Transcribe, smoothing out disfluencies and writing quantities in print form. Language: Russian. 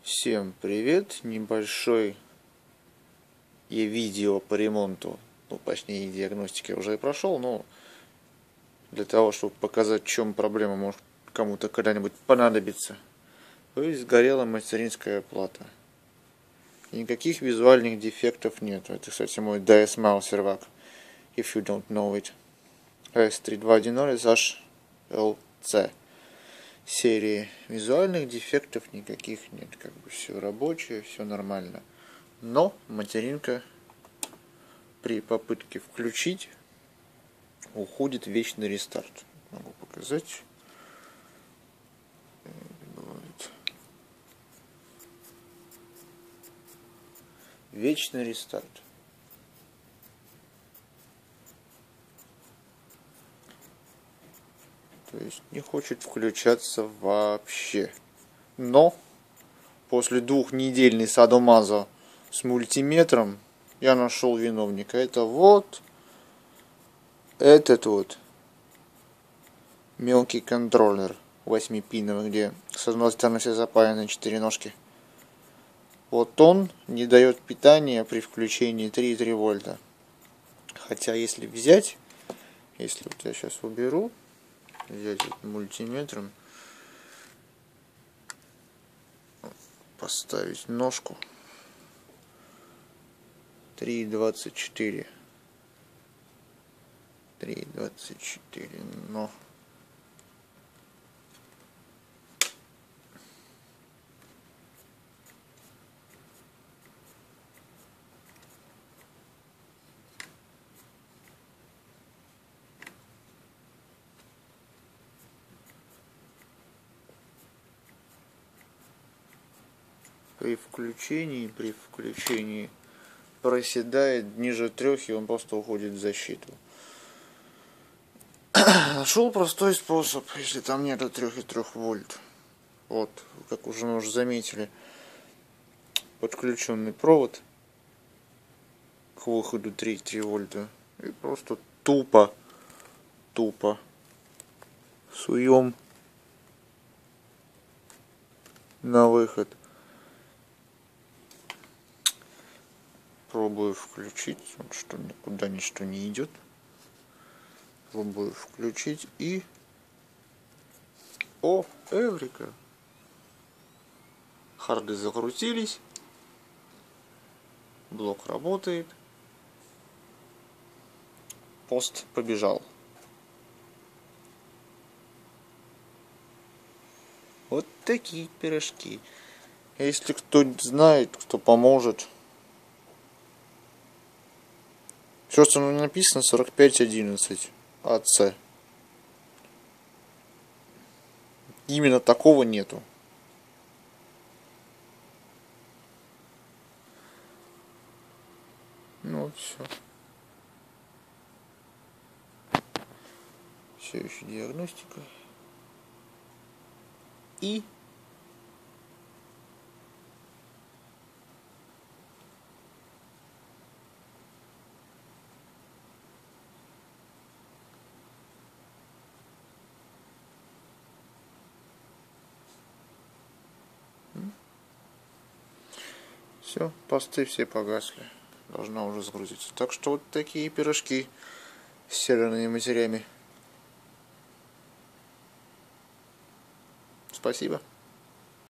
Всем привет! Небольшое видео по ремонту, точнее диагностики уже и прошел, но для того, чтобы показать, в чем проблема может кому-то когда-нибудь понадобиться. То есть сгорела материнская плата. Никаких визуальных дефектов нет. Это, кстати, мой DS-MAL сервак, if you don't know it. S3210 HLC серии. Визуальных дефектов никаких нет. Как бы все рабочее, все нормально. Но материнка при попытке включить уходит в вечный рестарт. Могу показать. Вечный рестарт. То есть не хочет включаться вообще. Но после двухнедельной садомаза с мультиметром я нашел виновника. Это вот этот вот мелкий контроллер 8-пиновый, где с одной стороны все запаяны 4 ножки. Вот он не дает питания при включении 3,3 вольта. Хотя если взять, если вот я сейчас уберу, взять мультиметром, поставить ножку 3,24, но при включении проседает ниже 3, и он просто уходит в защиту. Нашел простой способ, если там нету 3,3 вольт. Вот, как уже мы заметили, подключенный провод к выходу 3,3 вольта. И просто тупо суем на выход. Пробую включить, вот что никуда ничто не идет. Пробую включить и... О, эврика! Харды закрутились. Блок работает. Пост побежал. Вот такие пирожки. Если кто знает, кто поможет. Все, что написано, 4511 АЦ. Именно такого нету. Ну вот все. Все еще диагностика. И все, посты все погасли. Должна уже загрузиться. Так что вот такие пирожки с серверными матерями. Спасибо.